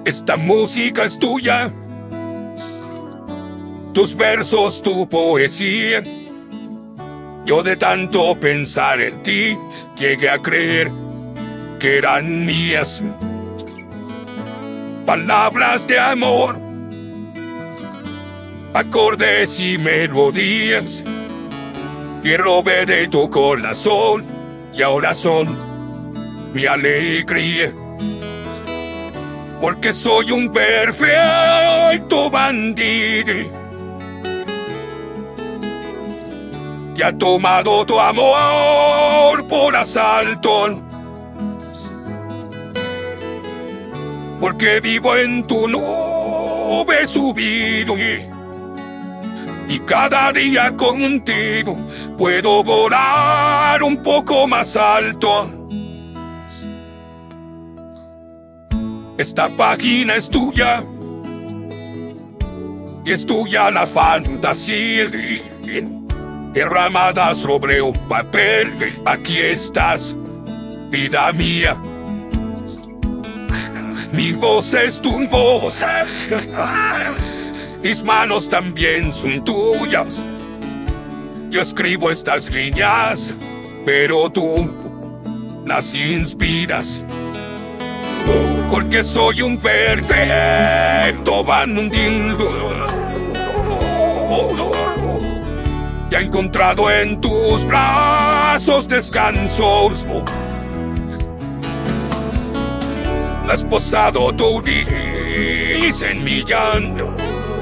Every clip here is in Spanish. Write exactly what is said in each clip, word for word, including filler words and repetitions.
Esta música es tuya, tus versos, tu poesía. Yo de tanto pensar en ti, llegué a creer que eran mías. Palabras de amor, acordes y melodías que robé de tu corazón y ahora son mi alegría. Porque soy un perfecto bandido que ha tomado tu amor por asalto. Porque vivo en tu nube subido y cada día contigo puedo volar un poco más alto. Esta página es tuya y es tuya la fantasía derramada sobre un papel. Aquí estás, vida mía. Mi voz es tu voz, mis manos también son tuyas. Yo escribo estas líneas, pero tú las inspiras. Porque soy un perfecto bandido y he encontrado en tus brazos descansos. Has posado tu risa en mi llanto,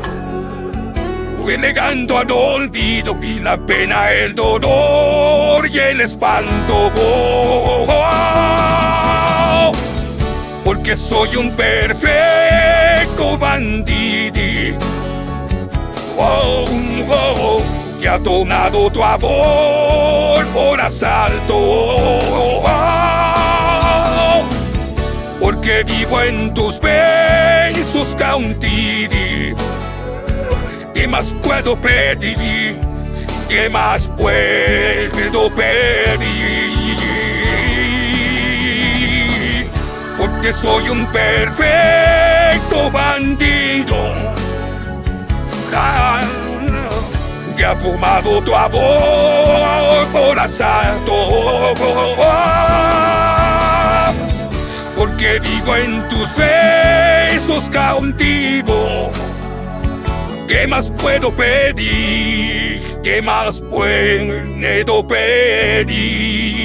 relegando al olvido y la pena, el dolor y el espanto. Oh, oh, oh, porque soy un perfecto bandido oh, oh, que ha tomado tu amor por asalto. Oh, oh, porque vivo en tus besos cautivo. ¿Qué más puedo pedir? ¿Qué más puedo pedir? Porque soy un perfecto bandido que ha fumado tu amor por asalto. Porque vivo en tus besos cautivo. ¿Qué más puedo pedir? ¿Qué más puedo pedir?